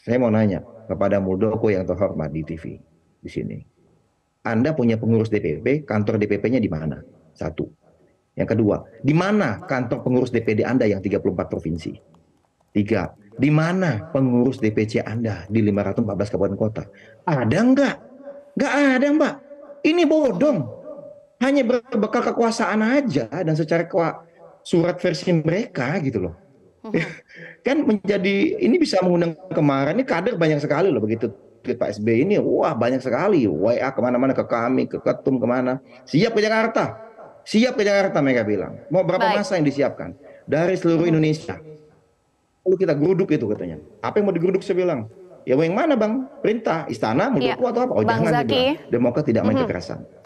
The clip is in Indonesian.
Saya mau nanya kepada Muldoko yang terhormat di TV di sini. Anda punya pengurus DPP, kantor DPP-nya di mana? Satu. Yang kedua, di mana kantor pengurus DPD Anda yang 34 provinsi? Tiga, di mana pengurus DPC Anda di 514 kabupaten kota? Ada nggak? Nggak ada, Mbak. Ini bodong. Hanya berbekal kekuasaan aja dan secara surat versi mereka gitu loh. Kan menjadi ini bisa mengundang kemarahan. Ini kader banyak sekali loh begitu tweet Pak SBY ini. Wah banyak sekali. WA kemana-mana ke kami, ke ketum kemana. Siap ke Jakarta. Siap ke Jakarta mereka bilang. Mau berapa Baik. masa yang disiapkan? Dari seluruh Indonesia. Lalu kita geruduk itu katanya. Apa yang mau digeruduk saya bilang? Ya yang mana bang? Perintah, istana, Iya, Muldoko atau apa? Oh Bang jangan saya bilang. Zaki. Demokrat tidak main kekerasan.